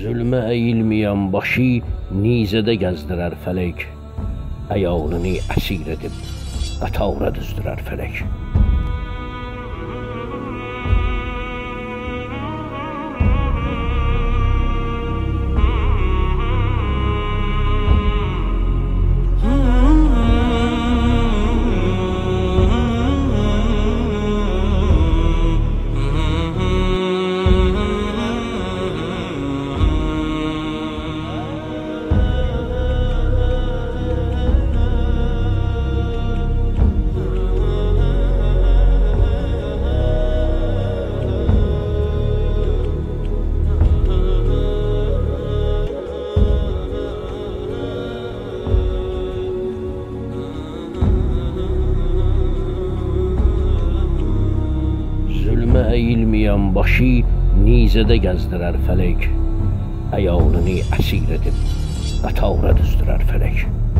Zülmə əyilməyən başı nizədə gəzdirər fələk. Əyağını əsir edib qatavra düzdürər fələk. Əyilməyən başı nizədə gəzdirər fələk. Əyağını əsir edib qatavra düzdürər fələk.